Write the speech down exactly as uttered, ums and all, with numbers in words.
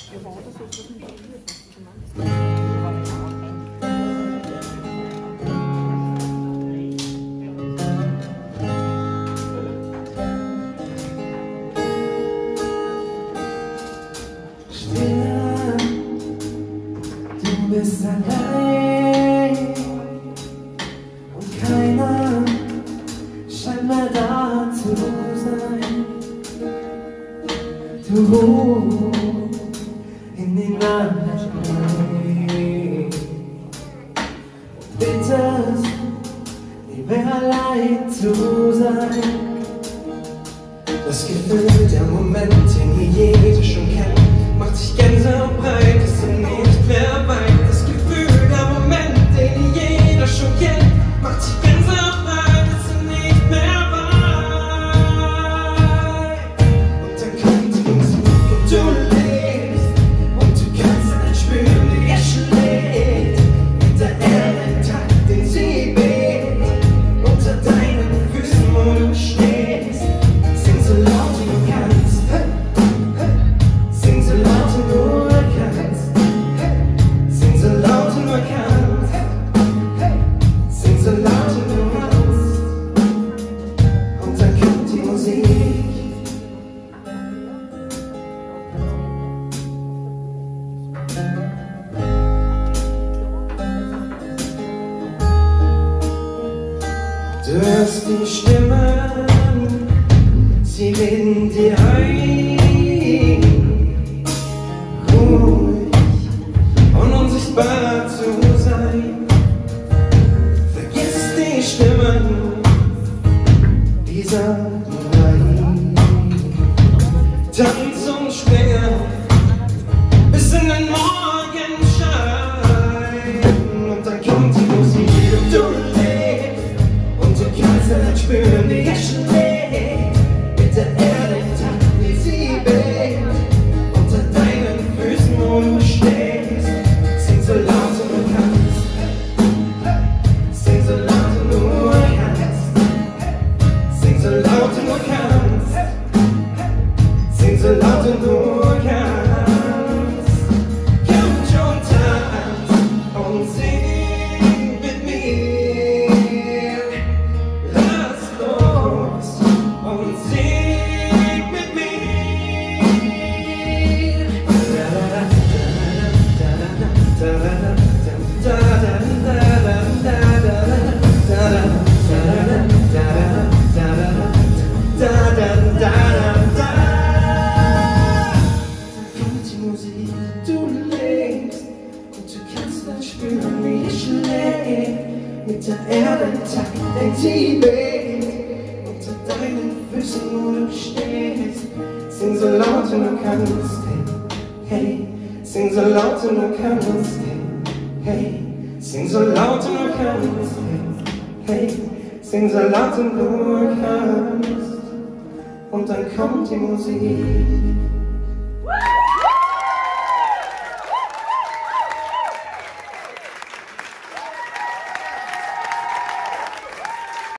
Du bist allein und keiner scheint mehr da zu sein. Du in die Nacht und bittest, nie mehr allein zu sein. Das Gefühl, der Moment, den jeder schon kennt, macht sich gänsebreit, dass du nicht mehr weit. Das Gefühl, der Moment, den jeder schon kennt, macht sich gänsebreit, dass du nicht mehr weit. Und dann kommt die Musik und du lebst und du kannst dann spüren, wie er schlägt. Mit der Erde im Takt, den sie bebt, unter deinen Füßen, wo du stehst. Sing so laut wie du kannst. Sing so laut du nur kannst. Sing so laut du nur kannst. Sing so laut du nur kannst. Und dann kommt die Musik. Du hörst die Stimmen, sie reden dir ein, ruhig und unsichtbar zu sein. Vergiss die Stimmen, die sagen nein. Tanz und schwinge bis in den Morgenschein. Und dann kommt die Musik und du lebst und du kannst dann spüren, wie er schlägt. Mit der Erde im Takt, wie sie bebt, unter deinen Füßen, wo du stehst. Sing so laut du nur kannst. Sing so laut du nur kannst. Sing so laut du nur kannst. Sing so laut du nur kannst. Komm schon, tanz und sing mit mir. Lass los und sing mit mir. Kommt die Musik, du lebst und du kannst dann spüren, wie es schlägt. Mit der Erde im Takt, denkt sie bebt, unter deinen Füßen, wo du stehst. Sing so laut du nur kannst, hey, sing so laut du nur kannst, hey, sing so laut du nur kannst, hey, sing so laut du nur kannst. Und dann kommt die Musik.